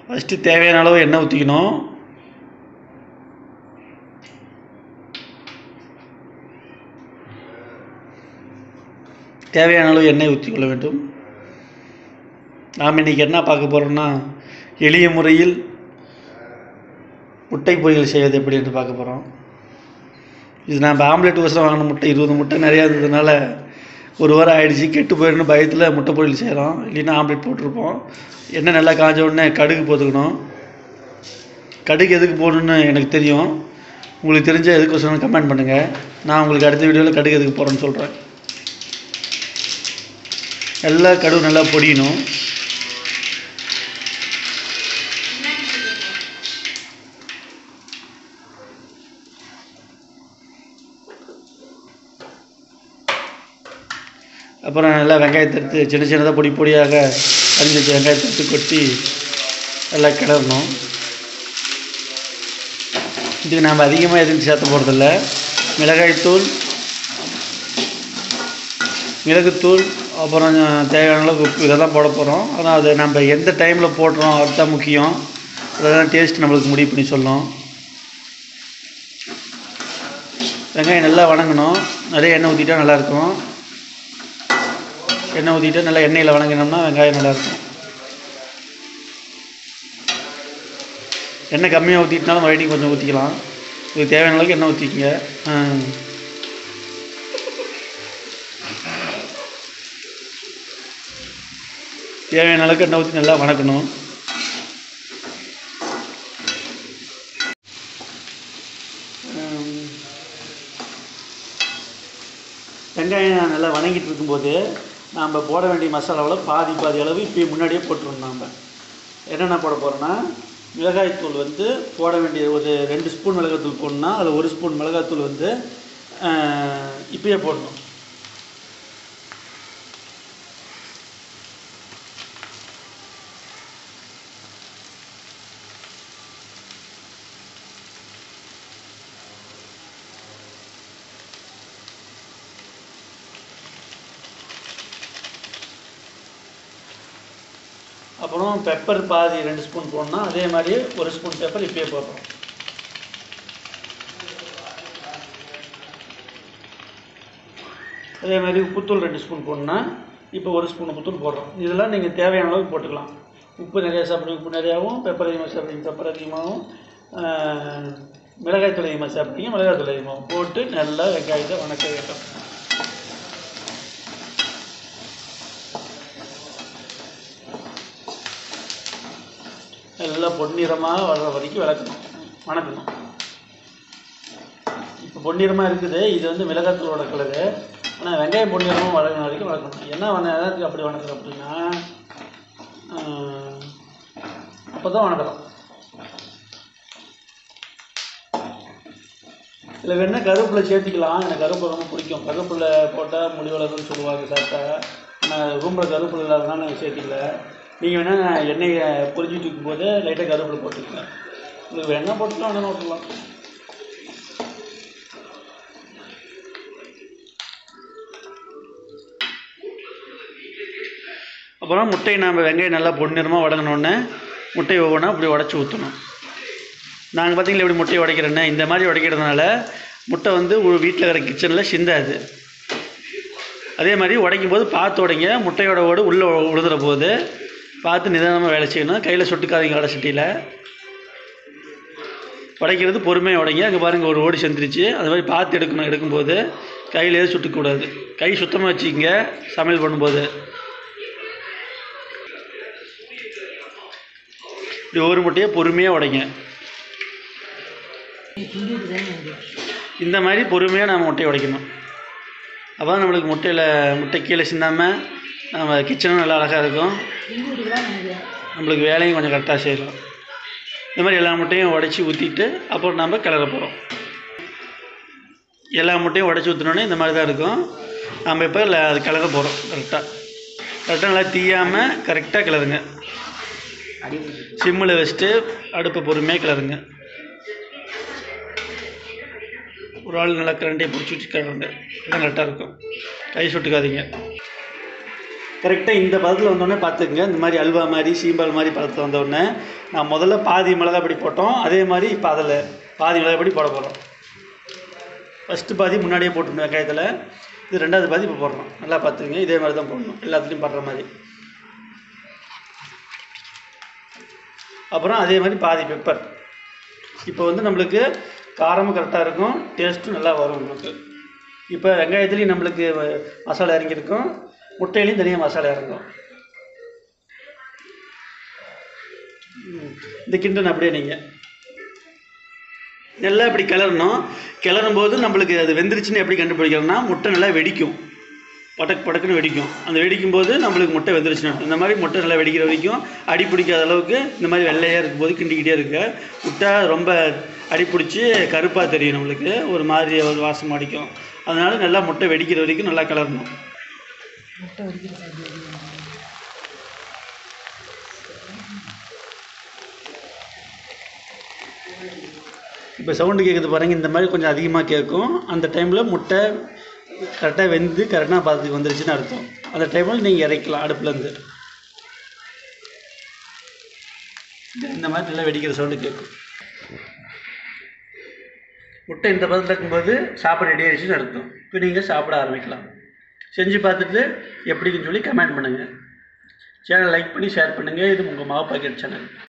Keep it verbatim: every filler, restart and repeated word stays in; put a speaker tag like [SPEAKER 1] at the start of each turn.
[SPEAKER 1] First தேவையான அளவு எண்ணெய் ஊற்றிக்கணும். தேவையான அளவு எண்ணெய் ஊற்றிக்கொள்ள வேண்டும். நாம் இன்றைக்கி என்ன பார்க்க போகிறோம்னா, எளிய முறையில் முட்டை பொரியல் செய்வது எப்படி என்று பார்க்க போகிறோம். இது நம்ம ஆம்லெட் கோசரம் வாங்கின முட்டை இருபது முட்டை நிறையா இருந்ததுனால ஒரு வாரம் ஆகிடுச்சு, கெட்டு போயிடணும் பயத்தில் முட்டை பொரியல் செய்கிறோம். இல்லைன்னா ஆம்லெட் போட்டிருப்போம். எண்ணெய் நல்லா காஞ்ச உடனே கடுகு போட்டுக்கணும். கடுகு எதுக்கு போடணுன்னு எனக்கு தெரியும். உங்களுக்கு தெரிஞ்ச எதுக்கு கோசரம் கமெண்ட் பண்ணுங்கள். நான் உங்களுக்கு அடுத்த வீடியோவில் கடுகு எதுக்கு போடுறேன்னு சொல்கிறேன். நல்லா கடுகு நல்லா பொடியணும். அப்புறம் நல்லா வெங்காயத்தை எடுத்து சின்ன சின்னதாக பொடி பொடியாக அரிஞ்சு வச்சு வெங்காயத்தை எடுத்து கொட்டி நல்லா கிளறணும். இதுக்கு நாம் அதிகமாக எதுவும் சேர்த்த போகிறதில்ல. மிளகாய்த்தூள், மிளகுத்தூள், அப்புறம் தேவையான அளவுக்கு உப்பு, இதை தான் போட போகிறோம். ஆனால் அது நம்ம எந்த டைமில் போடுறோம் அதுதான் முக்கியம். அதெல்லாம் டேஸ்ட் நம்மளுக்கு முடிவு பண்ணி சொல்லணும். வெங்காயம் நல்லா வணங்கணும். நிறைய எண்ணெய் ஊற்றிட்டா நல்லாயிருக்கும். எண்ணெய் ஊற்றிட்டு நல்லா எண்ணெயில் வணங்கினோம்னா வெங்காயம் நல்லாயிருக்கும். எண்ணெய் கம்மியாக ஊற்றிட்டனாலும் மறுபடியும் கொஞ்சம் ஊற்றிக்கலாம். இதுக்கு தேவையான அளவுக்கு எண்ணெய் ஊற்றிக்கிங்க. தேவையான அளவுக்கு எண்ணெய் ஊற்றி நல்லா வணக்கணும். வெங்காயம் நல்லா வணங்கிட்டு இருக்கும்போது நாம் போட வேண்டிய மசாலாவில் பாதி பாதி அளவு இப்போ முன்னாடியே போட்டுருவோம். நாம் என்னென்ன போட போகிறோன்னா, மிளகாய்த்தூள் வந்து போட வேண்டிய ஒரு ரெண்டு ஸ்பூன் மிளகாய்த்தூள் போடணுன்னா அதில் ஒரு ஸ்பூன் மிளகாய்த்தூள் வந்து இப்பயே போடணும். அப்புறம் பெப்பர் பாதி ரெண்டு ஸ்பூன் போடணும். அதே மாதிரி ஒரு ஸ்பூன் பெப்பர் இப்பயே போடுறோம். அதே மாதிரி உப்புத்தூள் ரெண்டு ஸ்பூன் போடணும்னா இப்போ ஒரு ஸ்பூன் உப்புத்தூள் போடுறோம். இதெல்லாம் நீங்கள் தேவையான அளவுக்கு போட்டுக்கலாம். உப்பு நிறையா சாப்பிடுங்க, உப்பு நிறையாவும், பெப்பர் அதிகமாக சாப்பிடுங்க, பெப்பர் அதிகமாகவும், மிளகாய்த்தூள் அதிகமாக சாப்பிடுங்க, மிளகாய்த்தூள் அதிகமாகவும் போட்டு நல்லா வெங்காயத்தை வணக்க வேண்டும். நல்லா பொன்னிறமாக வர்ற வரைக்கும் விளக்கணும், வணக்கணும். இப்போ பொன்னிறமாக இருக்குது. இது வந்து மிளகாத்தூளோட கலரு. ஆனால் வெங்காயம் பொன்னிறமாக வளர்கிற வரைக்கும் வளர்க்கணும். என்ன வனத்துக்கு அப்படி வணக்கம் அப்படின்னா அப்போ தான் வணக்கம். இல்லை வேணால் கருவேப்பிலை சேர்த்திக்கலாம். எனக்கு கருவேப்பிலை ரொம்ப பிடிக்கும். கருவேப்பிலை போட்டால் முடி வளருன்னு சொல்லுவாங்க சாப்பிட்டா. நான் ரூமில் கருவேப்பிலை இல்லாதனால நான் சேர்த்திக்கல. நீங்கள் வேணால் எண்ணெயை பொரிஞ்சிட்டு இருக்கும்போது லைட்டாக கருவேப்பிலை போட்டுக்கங்க. உங்களுக்கு எண்ணெய் போட்டுக்கலாம், எண்ணெய் போட்டுக்கலாம். அப்புறம் முட்டையை நாம் வெங்காயம் நல்லா பொன்னிறமாக வதங்கினோடனே முட்டையை ஒவ்வொன்றா இப்படி உடச்சி ஊற்றணும். நாங்கள் பார்த்தீங்களா இப்படி முட்டையை உடைக்கிறேன்னு, இந்த மாதிரி உடைக்கிறதுனால முட்டை வந்து வீட்டில் இருக்கிற கிச்சனில் சிந்தாது. அதே மாதிரி உடைக்கும் போது பார்த்து உடைங்க. முட்டையோட ஓடு உள்ளே உழுதுற போது பார்த்து நிதானமாக வேலை செய்யணும். கையில் சுட்டுக்காதீங்க. வடை சட்டியில் உடைக்கிறது பொறுமையாக உடைங்க. அங்கே பாருங்கள் ஒரு ஓடி செஞ்சிருச்சு. அது மாதிரி பார்த்து எடுக்கணும். எடுக்கும்போது கையிலே சுட்டுக்கூடாது. கை சுத்தமாக வச்சுக்கிங்க சமையல் பண்ணும்போது. இப்படி ஒரு முட்டையை பொறுமையாக உடைங்க. இந்த மாதிரி பொறுமையாக நம்ம முட்டையை உடைக்கணும். அப்போ தான் நம்மளுக்கு முட்டையில் முட்டை கீழே சிந்தாமல் நம்ம கிச்சனும் நல்லா அழகாக இருக்கும். நம்மளுக்கு வேலையும் கொஞ்சம் கரெக்டாக செய்யலாம். இந்த மாதிரி எல்லா முட்டையும் உடச்சி ஊற்றிட்டு அப்புறம் நம்ம கிளற போகிறோம். எல்லா முட்டையும் உடச்சி ஊற்றினோன்னே இந்த மாதிரி தான் இருக்கும். நம்ம இப்போ இல்லை அது கிளற போகிறோம். கரெக்டாக கரெக்டாக நல்லா தீயாமல் கரெக்டாக கிளறுங்க. சிம்மில் வச்சுட்டு அடுப்பை பொறுமையாக கிளறுங்க. ஒரு ஆள் நல்லா கரண்டையை பிடிச்சி வச்சு கிளறுங்க. இதான் கரெக்டாக இருக்கும். கை சுட்டுக்காதீங்க. கரெக்டாக இந்த பதத்தில் வந்தோடனே பார்த்துக்குங்க. இந்த மாதிரி அல்வா மாதிரி சீம்பால் மாதிரி பதத்தில் வந்தோடனே நான் முதல்ல பாதி மிளகாய் பொடி போட்டோம், அதே மாதிரி இப்போ அதில் பாதி மிளகாய் பொடி போட போகிறோம். ஃபஸ்ட்டு பாதி முன்னாடியே போட்டுருந்தோம் வெங்காயத்தில், இது ரெண்டாவது பாதி இப்போ போடுறோம். நல்லா பார்த்துங்க, இதே மாதிரி தான் போடணும், எல்லாத்துலேயும் படுற மாதிரி. அப்புறம் அதே மாதிரி பாதி பெப்பர். இப்போ வந்து நம்மளுக்கு காரமும் கரெக்டாக இருக்கும், டேஸ்ட்டும் நல்லா வரும் நம்மளுக்கு. இப்போ வெங்காயத்துலேயும் நம்மளுக்கு மசாலா இறங்கியிருக்கும், முட்டையிலையும் தனியாக மசாலா இறங்கும். இந்த கிண்டன் அப்படியே நீங்கள் நல்லா இப்படி கிளறணும். கிளறும் போது நம்மளுக்கு அது வெந்துருச்சுன்னு எப்படி கண்டுபிடிக்கணும்னா, முட்டை நல்லா வெடிக்கும், படக்கு படக்குன்னு வெடிக்கும். அந்த வெடிக்கும் போது நம்மளுக்கு முட்டை வெந்துருச்சுன்னு. இந்த மாதிரி முட்டை நல்லா வெடிக்கிற வரைக்கும் அடி பிடிக்காத அளவுக்கு இந்த மாதிரி வெள்ளையாக இருக்கும்போது கிண்டிக்கிட்டே இருக்கு. முட்டை ரொம்ப அடி பிடிச்சி கருப்பாக தெரியும், நம்மளுக்கு ஒரு மாதிரி ஒரு வாசம் அடிக்கும். அதனால நல்லா முட்டை வெடிக்கிற வரைக்கும் நல்லா கிளறணும். முட்டை வெடிக்கிற இப்போ சவுண்டு கேட்குது பாருங்கள், இந்த மாதிரி கொஞ்சம் அதிகமாக கேட்கும். அந்த டைமில் முட்டை கரெக்டாக வெந்து கரெக்டாக பார்த்துக்கு வந்துருச்சுன்னு அர்த்தம். அந்த டைமில் நீங்கள் இறக்கலாம் அடுப்புலேருந்து. இந்த மாதிரி நல்லா வெடிக்கிற சவுண்டு கேட்கும். முட்டை இந்த பதத்தில் இருக்கும்போது சாப்பாடு ரெடி ஆகிடுச்சுன்னு அர்த்தம். இப்போ நீங்கள் சாப்பிட ஆரம்பிக்கலாம். செஞ்சு பார்த்துட்டு எப்படின்னு சொல்லி கமெண்ட் பண்ணுங்கள். சேனல் லைக் பண்ணி ஷேர் பண்ணுங்கள். இது உங்கள் மாவு பாக்கெட் சேனல்.